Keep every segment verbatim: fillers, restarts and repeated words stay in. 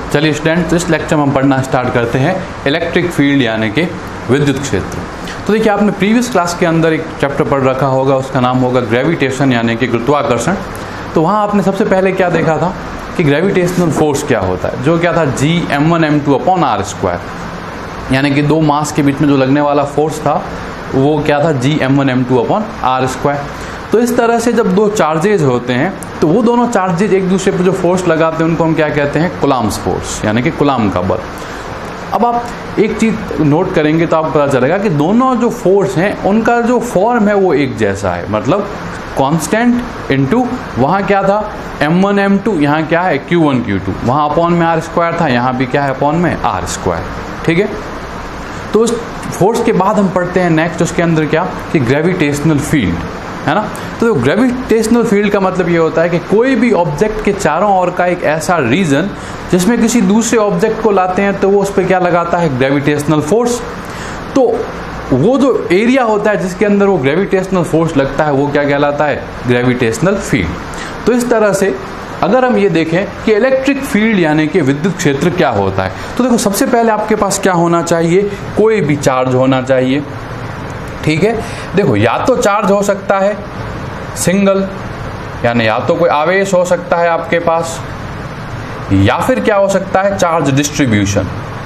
चलिए स्टूडेंट, इस लेक्चर में हम पढ़ना स्टार्ट करते हैं इलेक्ट्रिक फील्ड यानी कि विद्युत क्षेत्र। तो देखिए, आपने प्रीवियस क्लास के अंदर एक चैप्टर पढ़ रखा होगा, उसका नाम होगा ग्रेविटेशन यानी कि गुरुत्वाकर्षण। तो वहाँ आपने सबसे पहले क्या देखा था कि ग्रेविटेशनल फोर्स क्या होता है, जो क्या था G M one M two upon R square, यानी कि दो मास के बीच में जो लगने वाला फोर्स था वो क्या था G M one M two upon R square. तो इस तरह से जब दो चार्जेज होते हैं तो वो दोनों चार्जेज एक दूसरे पर जो फोर्स लगाते हैं उनको हम क्या कहते हैं, कुलाम्स फोर्स यानी कि कुलाम का बल। अब आप एक चीज़ नोट करेंगे तो आपको पता चलेगा कि दोनों जो फोर्स हैं उनका जो फॉर्म है वो एक जैसा है, मतलब कांस्टेंट इनटू वहाँ क्या था एम वन एम टू, यहाँ क्या है क्यू वन क्यू टू, वहाँ अपॉन में आर स्क्वायर था, यहाँ भी क्या है अपॉन में आर स्क्वायर। ठीक है, तो उस फोर्स के बाद हम पढ़ते हैं नेक्स्ट उसके अंदर क्या कि ग्रेविटेशनल फील्ड, है ना। तो ग्रेविटेशनल फील्ड का मतलब ये होता है कि कोई भी ऑब्जेक्ट के चारों ओर का एक ऐसा रीजन जिसमें किसी दूसरे ऑब्जेक्ट को लाते हैं तो वो उस पर क्या लगाता है, ग्रेविटेशनल फोर्स। तो वो जो एरिया होता है जिसके अंदर वो ग्रेविटेशनल फोर्स लगता है वो क्या कहलाता है, ग्रेविटेशनल फील्ड। तो इस तरह से अगर हम ये देखें कि इलेक्ट्रिक फील्ड यानी कि विद्युत क्षेत्र क्या होता है, तो देखो सबसे पहले आपके पास क्या होना चाहिए, कोई भी चार्ज होना चाहिए। ठीक है, देखो या तो चार्ज हो सकता है सिंगल, यानी या तो कोई आवेश हो सकता है आपके पास, या फिर क्या हो सकता है चार्ज डिस्ट्रीब्यूशन,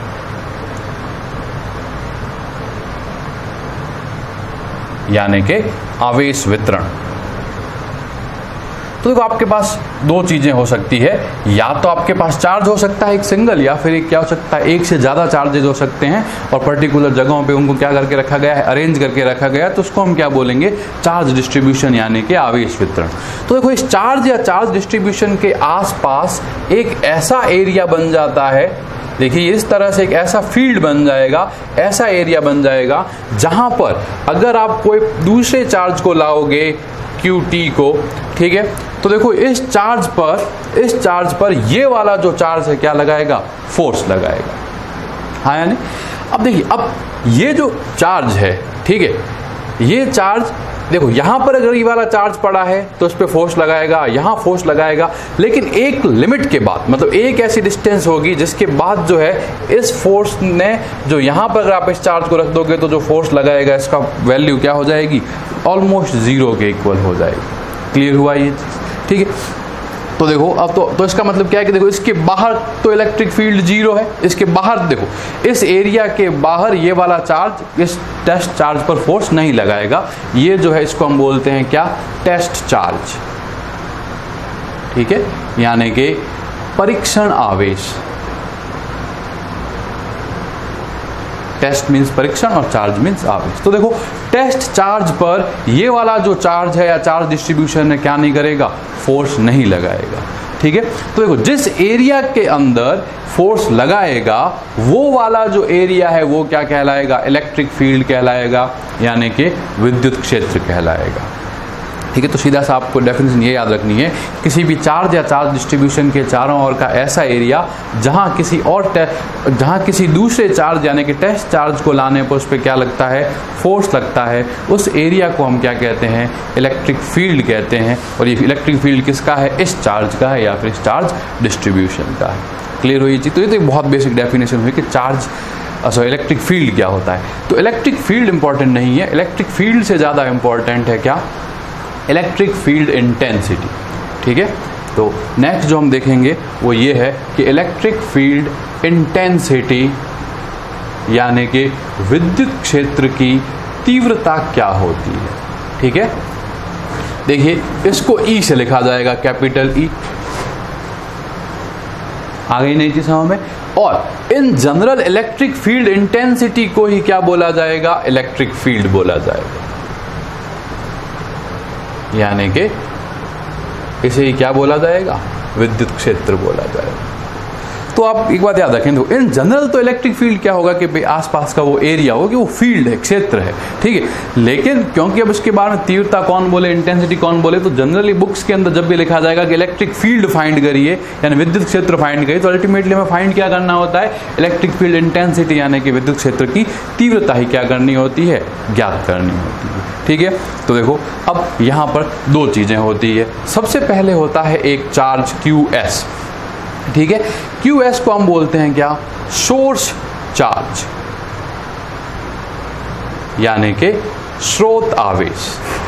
यानी कि आवेश वितरण। तो देखो आपके पास दो चीजें हो सकती है, या तो आपके पास चार्ज हो सकता है एक सिंगल, या फिर एक क्या हो सकता है एक से ज्यादा चार्जेज हो सकते हैं और पर्टिकुलर जगहों पे उनको क्या करके रखा गया है, अरेंज करके रखा गया है, तो उसको हम क्या बोलेंगे, चार्ज डिस्ट्रीब्यूशन यानी कि आवेश वितरण। तो देखो इस चार्ज या चार्ज डिस्ट्रीब्यूशन के आसपास एक ऐसा एरिया बन जाता है, देखिए इस तरह से एक ऐसा फील्ड बन जाएगा, ऐसा एरिया बन जाएगा जहां पर अगर आप कोई दूसरे चार्ज को लाओगे क्यू टी को, ठीक है, तो देखो इस चार्ज पर इस चार्ज पर ये वाला जो चार्ज है क्या लगाएगा, फोर्स लगाएगा। हाँ यानी अब देखिए, अब ये जो चार्ज है, ठीक है, ये चार्ज देखो यहां पर अगर ये वाला चार्ज पड़ा है तो उस पर फोर्स लगाएगा, यहां फोर्स लगाएगा, लेकिन एक लिमिट के बाद, मतलब एक ऐसी डिस्टेंस होगी जिसके बाद जो है इस फोर्स ने जो यहां पर अगर आप इस चार्ज को रख दोगे तो जो फोर्स लगाएगा इसका वैल्यू क्या हो जाएगी, ऑलमोस्ट जीरो के इक्वल हो जाएगी। क्लियर हुआ ये चीज? ठीक है, तो देखो अब तो तो इसका मतलब क्या है कि देखो इसके बाहर तो इलेक्ट्रिक फील्ड जीरो है, इसके बाहर देखो इस एरिया के बाहर ये वाला चार्ज इस टेस्ट चार्ज पर फोर्स नहीं लगाएगा, ये जो है इसको हम बोलते हैं क्या, टेस्ट चार्ज। ठीक है, यानी कि परीक्षण आवेश। टेस्ट मीन्स परीक्षण और चार्ज मीन्स आवेश। तो देखो टेस्ट चार्ज पर ये वाला जो चार्ज है या चार्ज डिस्ट्रीब्यूशन है क्या नहीं करेगा, फोर्स नहीं लगाएगा। ठीक है, तो देखो जिस एरिया के अंदर फोर्स लगाएगा वो वाला जो एरिया है वो क्या कहलाएगा, इलेक्ट्रिक फील्ड कहलाएगा, यानी कि विद्युत क्षेत्र कहलाएगा। ठीक है, तो सीधा सा आपको डेफिनेशन ये याद रखनी है, किसी भी चार्ज या चार्ज डिस्ट्रीब्यूशन के चारों ओर का ऐसा एरिया जहां किसी और जहां किसी दूसरे चार्ज यानी कि टेस्ट चार्ज को लाने पर उस पर क्या लगता है, फोर्स लगता है, उस एरिया को हम क्या कहते हैं, इलेक्ट्रिक फील्ड कहते हैं। और ये इलेक्ट्रिक फील्ड किसका है, इस चार्ज का है या फिर इस चार्ज डिस्ट्रीब्यूशन का है। क्लियर हुई चीज? तो ये तो एक बहुत बेसिक डेफिनेशन हुई कि चार्ज सॉरी इलेक्ट्रिक फील्ड क्या होता है। तो इलेक्ट्रिक फील्ड इंपॉर्टेंट नहीं है, इलेक्ट्रिक फील्ड से ज़्यादा इंपॉर्टेंट है क्या, इलेक्ट्रिक फील्ड इंटेंसिटी। ठीक है, तो नेक्स्ट जो हम देखेंगे वो ये है कि इलेक्ट्रिक फील्ड इंटेंसिटी यानी कि विद्युत क्षेत्र की तीव्रता क्या होती है। ठीक है, देखिए इसको ई से लिखा जाएगा, कैपिटल ई। आ गई नई चीज समझ में? और in general electric field intensity को ही क्या बोला जाएगा, इलेक्ट्रिक फील्ड बोला जाएगा, यानी कि इसे ही क्या बोला जाएगा, विद्युत क्षेत्र बोला जाएगा। तो आप एक बात याद रखें, इन जनरल तो इलेक्ट्रिक फील्ड क्या होगा कि भाई आसपास का वो एरिया हो कि वो फील्ड है, क्षेत्र है। ठीक है, लेकिन क्योंकि अब इसके बारे में तीव्रता कौन बोले, इंटेंसिटी कौन बोले, तो जनरली बुक्स के अंदर जब भी लिखा जाएगा कि इलेक्ट्रिक फील्ड फाइंड करिए यानी विद्युत क्षेत्र फाइंड करिए, तो अल्टीमेटली हमें फाइंड क्या करना होता है, इलेक्ट्रिक फील्ड इंटेंसिटी यानी कि विद्युत क्षेत्र की तीव्रता ही क्या करनी होती है, ज्ञात करनी होती है। ठीक है, तो देखो अब यहाँ पर दो चीजें होती है। सबसे पहले होता है एक चार्ज क्यू एस, ठीक है। क्यू एस को हम बोलते हैं क्या, सोर्स चार्ज, यानी कि स्रोत आवेश।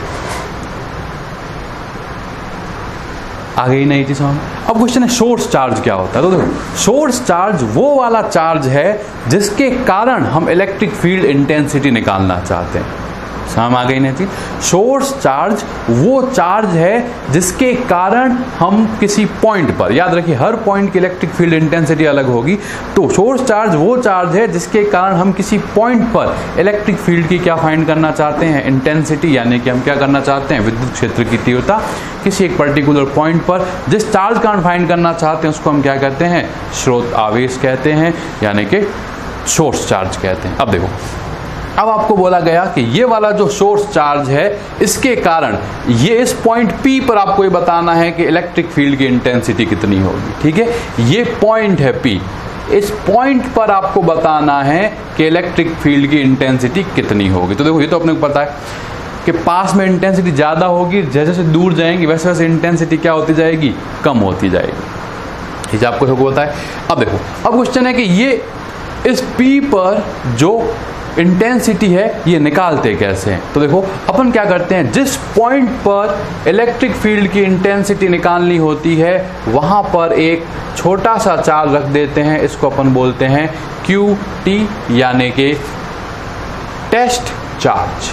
आ गई नई चीज समझ। अब क्वेश्चन है सोर्स चार्ज क्या होता है। तो देखो सोर्स चार्ज वो वाला चार्ज है जिसके कारण हम इलेक्ट्रिक फील्ड इंटेंसिटी निकालना चाहते हैं। समझ आ गई ना चीज। सोर्स चार्ज वो चार्ज है जिसके कारण हम किसी पॉइंट पर, याद रखिए हर पॉइंट की इलेक्ट्रिक फील्ड इंटेंसिटी अलग होगी, तो सोर्स चार्ज वो चार्ज है जिसके कारण हम किसी पॉइंट पर इलेक्ट्रिक फील्ड की क्या फाइंड करना चाहते हैं, इंटेंसिटी, यानी कि हम क्या करना चाहते हैं, विद्युत क्षेत्र की तीव्रता किसी एक पर्टिकुलर पॉइंट पर जिस चार्ज का फाइंड करना चाहते हैं उसको हम क्या कहते हैं, स्रोत आवेश कहते हैं, यानी कि सोर्स चार्ज कहते हैं। अब देखो, अब आपको बोला गया कि ये वाला जो सोर्स चार्ज है इसके कारण ये इस पॉइंट P पर आपको ये बताना है कि इलेक्ट्रिक फील्ड की इंटेंसिटी कितनी होगी। ठीक है, ये पॉइंट है P, इस पॉइंट पर आपको बताना है कि इलेक्ट्रिक फील्ड की इंटेंसिटी कितनी होगी। तो देखो ये तो अपने को पता है कि पास में इंटेंसिटी ज़्यादा होगी, जैसे जैसे दूर जाएंगी वैसे वैसे इंटेंसिटी क्या होती जाएगी, कम होती जाएगी। ठीक है, आपको सबको पता है। अब देखो, अब क्वेश्चन है कि ये इस P पर जो इंटेंसिटी है ये निकालते कैसे हैं। तो देखो अपन क्या करते हैं, जिस पॉइंट पर इलेक्ट्रिक फील्ड की इंटेंसिटी निकालनी होती है वहां पर एक छोटा सा चार्ज रख देते हैं, इसको अपन बोलते हैं क्यू टी, यानी कि टेस्ट चार्ज,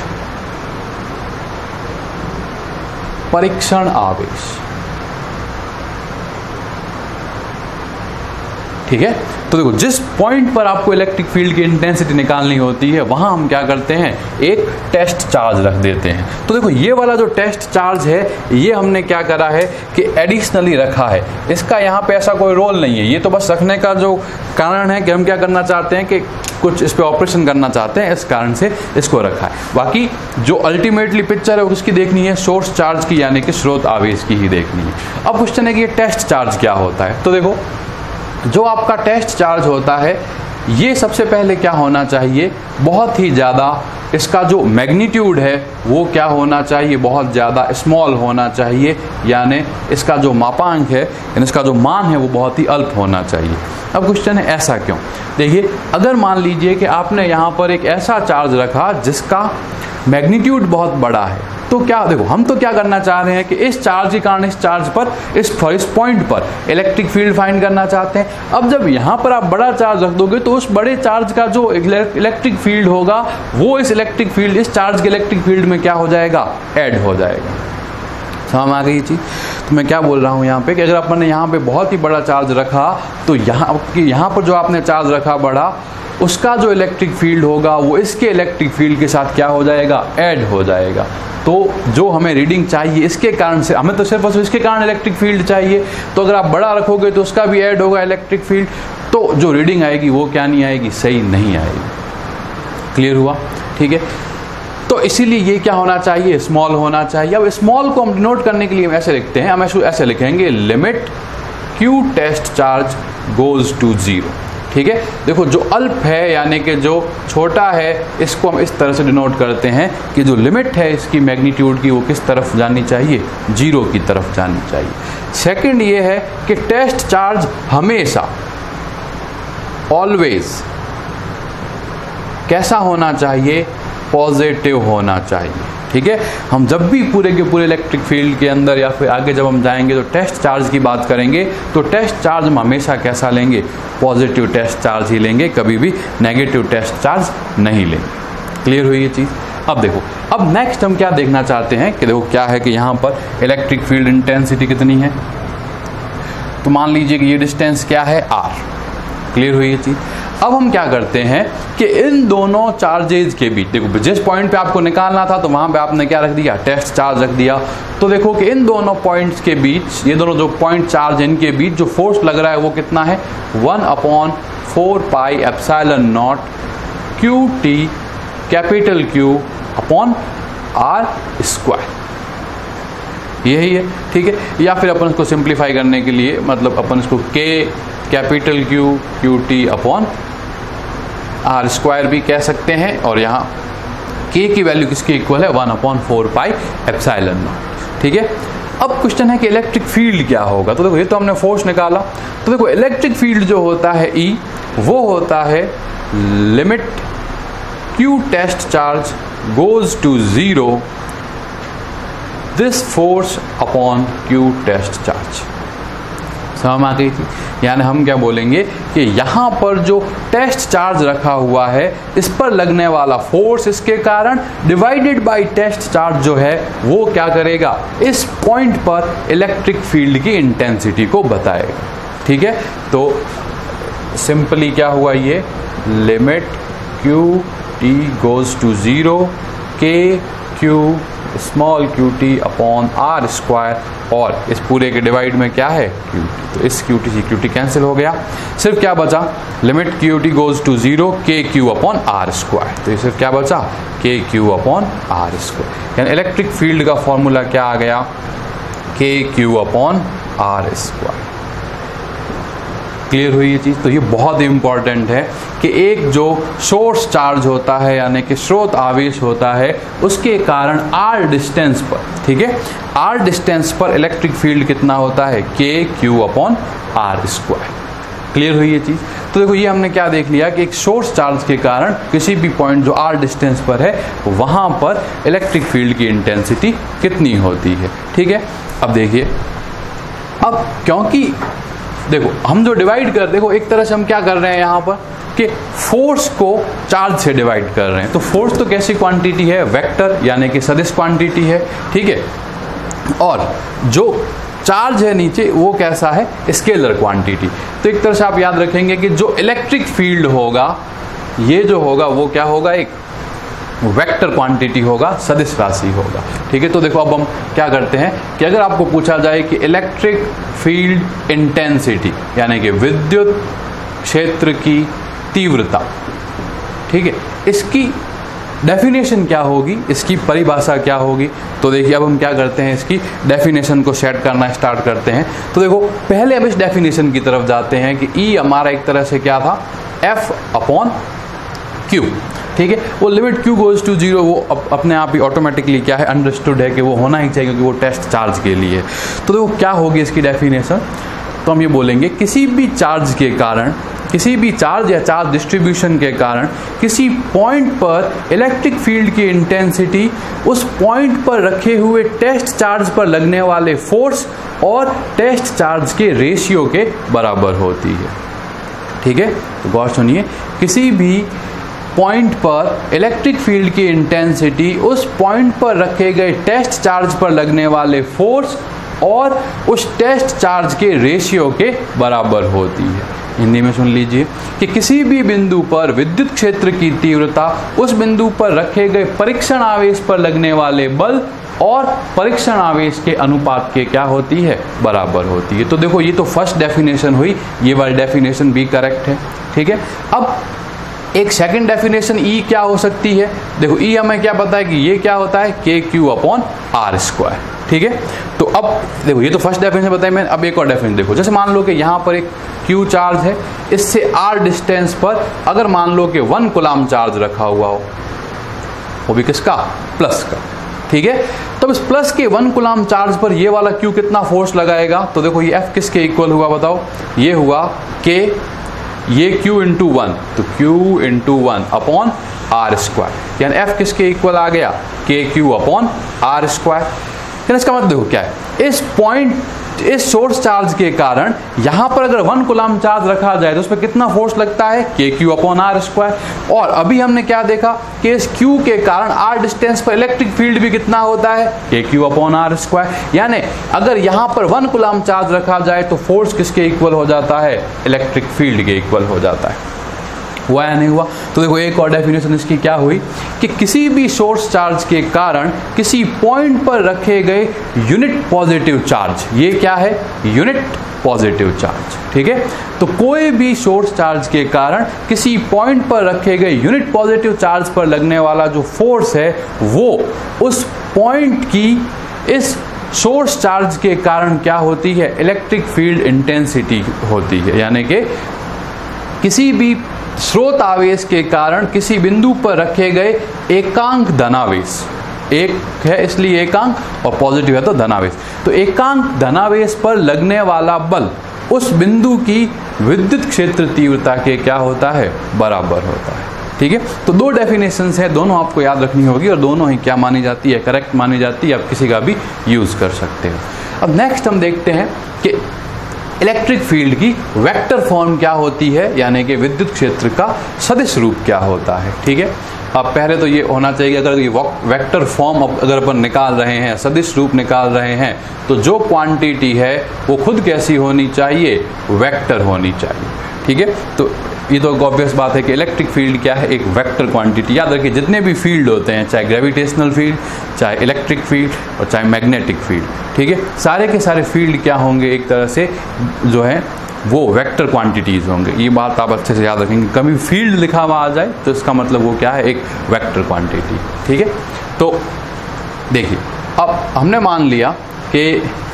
परीक्षण आवेश। ठीक है, तो देखो जिस पॉइंट पर आपको इलेक्ट्रिक फील्ड की इंटेंसिटी निकालनी होती है वहां हम क्या करते हैं, एक टेस्ट चार्ज रख देते हैं। तो देखो ये वाला जो टेस्ट चार्ज है ये हमने क्या करा है कि एडिशनली रखा है, इसका यहाँ पे ऐसा कोई रोल नहीं है, ये तो बस रखने का जो कारण है कि हम क्या करना चाहते हैं कि कुछ इस पे ऑपरेशन करना चाहते हैं, इस कारण से इसको रखा है। बाकी जो अल्टीमेटली पिक्चर है वो किसकी देखनी है, सोर्स चार्ज की, यानी कि स्रोत आवेश की ही देखनी है। अब क्वेश्चन है कि ये टेस्ट चार्ज क्या होता है। तो देखो जो आपका टेस्ट चार्ज होता है ये सबसे पहले क्या होना चाहिए, बहुत ही ज़्यादा इसका जो मैग्नीट्यूड है वो क्या होना चाहिए, बहुत ज़्यादा स्मॉल होना चाहिए, यानी इसका जो मापांक है, यानी इसका जो मान है वो बहुत ही अल्प होना चाहिए। अब क्वेश्चन है ऐसा क्यों। देखिए अगर मान लीजिए कि आपने यहाँ पर एक ऐसा चार्ज रखा जिसका मैग्नीट्यूड बहुत बड़ा है, तो क्या देखो हम तो क्या करना चाह रहे हैं कि इस चार्ज के कारण इस चार्ज पर इस इस पॉइंट पर इलेक्ट्रिक फील्ड फाइंड करना चाहते हैं। अब जब यहाँ पर आप बड़ा चार्ज रख दोगे तो उस बड़े चार्ज का जो इलेक्ट्रिक फील्ड होगा वो इस इलेक्ट्रिक फील्ड इस चार्ज के इलेक्ट्रिक फील्ड में क्या हो जाएगा, ऐड हो जाएगा। समझ आ गई चीज। तो मैं क्या बोल रहा हूँ यहाँ पे कि अगर अपन ने यहाँ पे बहुत ही बड़ा चार्ज रखा तो यहाँ यहाँ पर जो आपने चार्ज रखा बड़ा, उसका जो इलेक्ट्रिक फील्ड होगा वो इसके इलेक्ट्रिक फील्ड के साथ क्या हो जाएगा, ऐड हो जाएगा। तो जो हमें रीडिंग चाहिए इसके कारण से, हमें तो सिर्फ इसके कारण इलेक्ट्रिक फील्ड चाहिए, तो अगर आप बड़ा रखोगे तो उसका भी ऐड होगा इलेक्ट्रिक फील्ड, तो जो रीडिंग आएगी वो क्या नहीं आएगी, सही नहीं आएगी। क्लियर हुआ। ठीक है, तो इसीलिए ये क्या होना चाहिए, स्मॉल होना चाहिए। अब स्मॉल को हम डिनोट करने के लिए हम ऐसे लिखते हैं, हम ऐसे लिखेंगे limit Q test charge goes to zero. ठीक है, देखो जो अल्प है यानी कि जो छोटा है इसको हम इस तरह से डिनोट करते हैं कि जो लिमिट है इसकी मैग्नीट्यूड की वो किस तरफ जानी चाहिए, जीरो की तरफ जानी चाहिए। सेकंड ये है कि टेस्ट चार्ज हमेशा ऑलवेज कैसा होना चाहिए, पॉजिटिव होना चाहिए। ठीक है, हम जब भी पूरे के पूरे इलेक्ट्रिक फील्ड के अंदर या फिर आगे जब हम जाएंगे तो टेस्ट चार्ज की बात करेंगे तो टेस्ट चार्ज हम हमेशा कैसा लेंगे, पॉजिटिव टेस्ट चार्ज ही लेंगे, कभी भी नेगेटिव टेस्ट चार्ज नहीं लेंगे। क्लियर हुई ये चीज़। अब देखो, अब नेक्स्ट हम क्या देखना चाहते हैं कि देखो क्या है कि यहाँ पर इलेक्ट्रिक फील्ड इंटेंसिटी कितनी है। तो मान लीजिए कि ये डिस्टेंस क्या है, आर। क्लियर हुई ये चीज़। अब हम क्या करते हैं कि इन दोनों चार्जेज के बीच, देखो जिस पॉइंट पे आपको निकालना था तो वहां पे आपने क्या रख दिया, टेस्ट चार्ज रख दिया। तो देखो कि इन दोनों पॉइंट्स के बीच, ये दोनों जो पॉइंट चार्ज इनके बीच जो फोर्स लग रहा है वो कितना है, one upon four pi epsilon naught Q T capital Q upon R square, यही है। ठीक है, या फिर अपन इसको सिंप्लीफाई करने के लिए मतलब अपन इसको K capital Q Q T upon R square भी कह सकते हैं, और यहाँ के की वैल्यू किसके इक्वल है, one upon four pi epsilon naught. ठीक है, अब क्वेश्चन है कि इलेक्ट्रिक फील्ड क्या होगा। तो देखो ये तो हमने फोर्स निकाला, तो देखो इलेक्ट्रिक फील्ड जो होता है E, वो होता है limit Q test charge goes to zero this force upon Q test charge. समझ आ गई थी? यानी हम क्या बोलेंगे कि यहाँ पर जो टेस्ट चार्ज रखा हुआ है इस पर लगने वाला फोर्स इसके कारण डिवाइडेड बाय टेस्ट चार्ज जो है वो क्या करेगा, इस पॉइंट पर इलेक्ट्रिक फील्ड की इंटेंसिटी को बताएगा। ठीक है, तो सिंपली क्या हुआ, ये limit Q T goes to zero K Q small Q T upon R square, और इस पूरे के डिवाइड में क्या है क्यू टी, तो इस क्यू टी से क्यू टी कैंसिल हो गया, सिर्फ क्या बचा limit Q T goes to zero K Q upon R square, तो ये सिर्फ क्या बचा K Q upon R square. यानी इलेक्ट्रिक फील्ड का फॉर्मूला क्या आ गया, K Q upon R square. Clear हुई ये चीज़? तो ये बहुत इंपॉर्टेंट है कि एक जो सोर्स चार्ज होता है यानी कि स्रोत आवेश होता है उसके कारण आर डिस्टेंस पर, ठीक है, आर डिस्टेंस पर इलेक्ट्रिक फील्ड कितना होता है, K Q upon R square. Clear हुई ये चीज़? तो देखो ये हमने क्या देख लिया कि एक सोर्स चार्ज के कारण किसी भी पॉइंट जो आर डिस्टेंस पर है वहाँ पर इलेक्ट्रिक फील्ड की इंटेंसिटी कितनी होती है। ठीक है, अब देखिए, अब क्योंकि देखो हम जो डिवाइड कर, देखो एक तरह से हम क्या कर रहे हैं यहाँ पर कि फोर्स को चार्ज से डिवाइड कर रहे हैं। तो फोर्स तो कैसी क्वांटिटी है, वेक्टर यानी कि सदिश क्वांटिटी है। ठीक है, और जो चार्ज है नीचे वो कैसा है, स्केलर क्वांटिटी। तो एक तरह से आप याद रखेंगे कि जो इलेक्ट्रिक फील्ड होगा ये जो होगा वो क्या होगा, एक वेक्टर क्वांटिटी होगा, सदिश राशि होगा। ठीक है, तो देखो अब हम क्या करते हैं कि अगर आपको पूछा जाए कि इलेक्ट्रिक फील्ड इंटेंसिटी यानी कि विद्युत क्षेत्र की तीव्रता, ठीक है, इसकी डेफिनेशन क्या होगी, इसकी परिभाषा क्या होगी। तो देखिए अब हम क्या करते हैं, इसकी डेफिनेशन को सेट करना स्टार्ट करते हैं। तो देखो पहले अब इस डेफिनेशन की तरफ जाते हैं कि ई हमारा एक तरह से क्या था, एफ अपॉन क्यू। ठीक है, वो limit Q goes to zero वो अप, अपने आप ही ऑटोमेटिकली क्या है, अंडरस्टूड है कि वो होना ही चाहिए क्योंकि वो टेस्ट चार्ज के लिए। तो देखो क्या होगी इसकी डेफिनेशन, तो हम ये बोलेंगे किसी भी चार्ज के कारण, किसी भी चार्ज या चार्ज डिस्ट्रीब्यूशन के कारण किसी पॉइंट पर इलेक्ट्रिक फील्ड की इंटेंसिटी उस पॉइंट पर रखे हुए टेस्ट चार्ज पर लगने वाले फोर्स और टेस्ट चार्ज के रेशियो के बराबर होती है। ठीक है, तो गौर सुनिए, किसी भी पॉइंट पर इलेक्ट्रिक फील्ड की इंटेंसिटी उस पॉइंट पर रखे गए टेस्ट चार्ज पर लगने वाले फोर्स और उस टेस्ट चार्ज के रेशियो के बराबर होती है। हिंदी में सुन लीजिए कि किसी भी बिंदु पर विद्युत क्षेत्र की तीव्रता उस बिंदु पर रखे गए परीक्षण आवेश पर लगने वाले बल और परीक्षण आवेश के अनुपात के क्या होती है, बराबर होती है। तो देखो ये तो फर्स्ट डेफिनेशन हुई, ये वाली डेफिनेशन भी करेक्ट है। ठीक है, अब एक सेकंड डेफिनेशन ई क्या हो सकती है, देखो ई हमें क्या पता है कि ये क्या होता है, K Q upon R square. ठीक है, तो अब देखो ये तो फर्स्ट डेफिनेशन बताई मैंने, अब एक और डेफिनेशन देखो, जैसे मान लो कि यहाँ पर एक क्यू चार्ज है, इससे आर डिस्टेंस पर अगर मान लो कि वन कूलम चार्ज रखा हुआ हो, वो भी किसका, प्लस का। ठीक है, तो इस प्लस के वन कूलम चार्ज पर ये वाला क्यू कितना फोर्स लगाएगा, तो देखो ये एफ किसके इक्वल हुआ बताओ, ये हुआ के, ये Q इंटू वन, तो Q into one upon R square, यानी F किसके इक्वल आ गया, K Q upon R square. यानी इसका मतलब देखो क्या है, इस पॉइंट, इस सोर्स चार्ज के कारण यहाँ पर अगर वन कूलम चार्ज रखा जाए तो उस पर कितना फोर्स लगता है, K Q upon R square. और अभी हमने क्या देखा कि इस क्यू के कारण आर डिस्टेंस पर इलेक्ट्रिक फील्ड भी कितना होता है, K Q upon R square. यानी अगर यहाँ पर वन कूलम चार्ज रखा जाए तो फोर्स किसके इक्वल हो जाता है, इलेक्ट्रिक फील्ड के इक्वल हो जाता है। हुआ या नहीं हुआ? तो देखो एक और डेफिनेशन इसकी क्या हुई कि किसी भी सोर्स चार्ज के कारण किसी पॉइंट पर रखे गए यूनिट पॉजिटिव चार्ज, ये क्या है, यूनिट पॉजिटिव चार्ज। ठीक है, तो कोई भी सोर्स चार्ज के कारण किसी पॉइंट पर रखे गए यूनिट पॉजिटिव चार्ज पर लगने वाला जो फोर्स है वो उस पॉइंट की इस सोर्स चार्ज के कारण क्या होती है, इलेक्ट्रिक फील्ड इंटेंसिटी होती है। यानी कि किसी भी स्रोत आवेश के कारण किसी बिंदु पर रखे गए एकांक धनावेश, एक है इसलिए एकांक, और पॉजिटिव है तो धनावेश। तो एकांक धनावेश पर लगने वाला बल उस बिंदु की विद्युत क्षेत्र तीव्रता के क्या होता है, बराबर होता है। ठीक है, तो दो डेफिनेशंस है, दोनों आपको याद रखनी होगी और दोनों ही क्या मानी जाती है, करेक्ट मानी जाती है। आप किसी का भी यूज कर सकते हो। अब नेक्स्ट हम देखते हैं कि इलेक्ट्रिक फील्ड की वेक्टर फॉर्म क्या होती है, यानी कि विद्युत क्षेत्र का सदिश रूप क्या होता है। ठीक है, अब पहले तो ये होना चाहिए, अगर ये वेक्टर फॉर्म अगर अपन निकाल रहे हैं, सदिश रूप निकाल रहे हैं, तो जो क्वांटिटी है वो खुद कैसी होनी चाहिए, वेक्टर होनी चाहिए। ठीक है, तो ये तो ऑब्वियस बात है कि इलेक्ट्रिक फील्ड क्या है, एक वेक्टर क्वांटिटी। याद रखिए जितने भी फील्ड होते हैं, चाहे ग्रेविटेशनल फील्ड, चाहे इलेक्ट्रिक फील्ड और चाहे मैग्नेटिक फील्ड, ठीक है, सारे के सारे फील्ड क्या होंगे, एक तरह से जो है वो वेक्टर क्वांटिटीज होंगे। ये बात आप अच्छे से याद रखेंगे। कभी फील्ड लिखा हुआ आ जाए तो इसका मतलब वो क्या है, एक वेक्टर क्वांटिटी। ठीक है, तो देखिए अब हमने मान लिया कि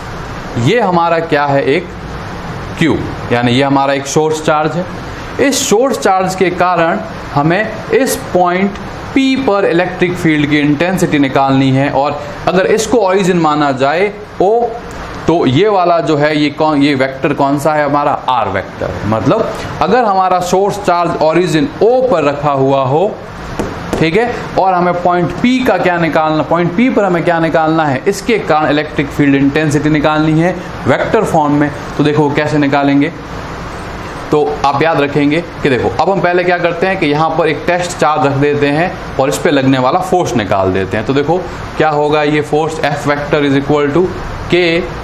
ये हमारा क्या है, एक Q, यानी ये हमारा एक सोर्स चार्ज है। इस सोर्स चार्ज के कारण हमें इस पॉइंट P पर इलेक्ट्रिक फील्ड की इंटेंसिटी निकालनी है, और अगर इसको ओरिजिन माना जाए O, तो ये वाला जो है ये कौन, ये वेक्टर कौन सा है, हमारा R वेक्टर। मतलब अगर हमारा सोर्स चार्ज ओरिजिन O पर रखा हुआ हो, ठीक है, और हमें पॉइंट P का क्या निकालना, पॉइंट P पर हमें क्या निकालना है, इसके कारण इलेक्ट्रिक फील्ड इंटेंसिटी निकालनी है वेक्टर फॉर्म में। तो देखो कैसे निकालेंगे, तो आप याद रखेंगे कि देखो अब हम पहले क्या करते हैं कि यहाँ पर एक टेस्ट चार्ज रख देते हैं और इस पे लगने वाला फोर्स निकाल देते हैं। तो देखो क्या होगा, ये force F vector is equal to K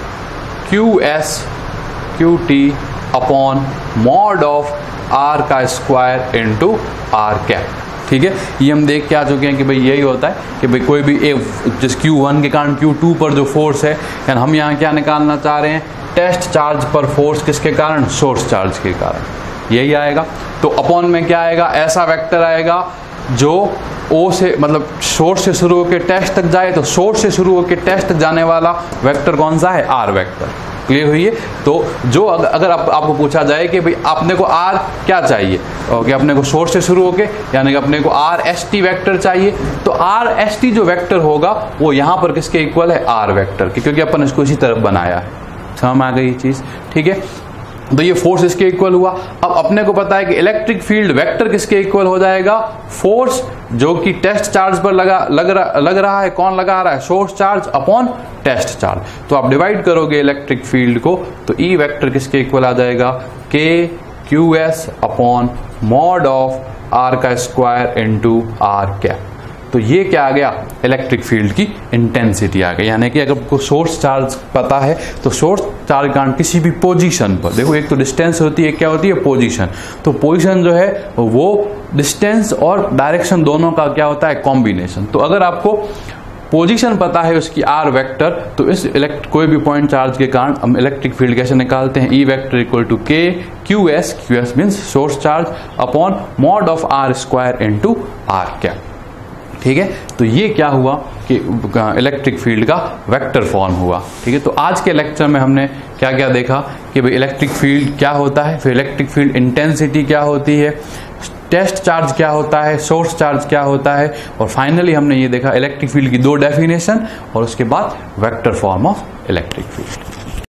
Q S Q T upon mod of R का स्क्वायर इंटू आर कैप। ठीक है, ये हम देख के आ चुके हैं कि भाई यही होता है कि भाई कोई भी ए जिस क्यू वन के कारण क्यू टू पर जो फोर्स है, यानी हम यहाँ क्या निकालना चाह रहे हैं, टेस्ट चार्ज पर फोर्स किसके कारण, सोर्स चार्ज के कारण, यही आएगा। तो अपॉन में क्या आएगा, ऐसा वेक्टर आएगा जो ओ से मतलब सोर्स से शुरू होकर टेस्ट तक जाए, तो सोर्स से शुरू होकर टेस्ट तक जाने वाला वेक्टर कौन सा है, आर वेक्टर। क्लियर हुई है। तो जो अगर आप, आपको पूछा जाए कि भाई अपने को आर क्या चाहिए, ओके, अपने को सोर्स से शुरू होके यानी कि अपने को आर एस टी वैक्टर चाहिए, तो आर एस टी जो वेक्टर होगा वो यहाँ पर किसके इक्वल है, आर वेक्टर के, क्योंकि अपन इसको इसी तरफ बनाया है। समझ में आ गई ये चीज, ठीक है। तो ये फोर्स इसके इक्वल हुआ। अब अपने को पता है कि इलेक्ट्रिक फील्ड वेक्टर किसके इक्वल हो जाएगा, फोर्स जो कि टेस्ट चार्ज पर लगा लग रहा लग रहा है, कौन लगा रहा है, source charge upon test charge. तो आप डिवाइड करोगे इलेक्ट्रिक फील्ड को, तो ई वेक्टर किसके इक्वल आ जाएगा, K Q S upon mod of R का स्क्वायर इंटू आर कैप। तो ये क्या आ गया, इलेक्ट्रिक फील्ड की इंटेंसिटी आ गई। यानी कि अगर आपको सोर्स चार्ज पता है तो सोर्स चार्ज कारण किसी भी पोजीशन पर, देखो एक तो डिस्टेंस होती है, क्या होती है, पोजीशन। तो पोजीशन जो है वो डिस्टेंस और डायरेक्शन दोनों का क्या होता है, कॉम्बिनेशन। तो अगर आपको पोजीशन पता है उसकी आर वेक्टर, तो इस इलेक्ट कोई भी पॉइंट चार्ज के कारण हम इलेक्ट्रिक फील्ड कैसे निकालते हैं, E vector equal to K Q S, Q S means source charge upon mod of R square into R cap. ठीक है, तो ये क्या हुआ कि इलेक्ट्रिक फील्ड का वेक्टर फॉर्म हुआ। ठीक है, तो आज के लेक्चर में हमने क्या क्या देखा कि भाई इलेक्ट्रिक फील्ड क्या होता है, फिर इलेक्ट्रिक फील्ड इंटेंसिटी क्या होती है, टेस्ट चार्ज क्या होता है, सोर्स चार्ज क्या होता है, और फाइनली हमने ये देखा इलेक्ट्रिक फील्ड की दो डेफिनेशन और उसके बाद vector form of electric field.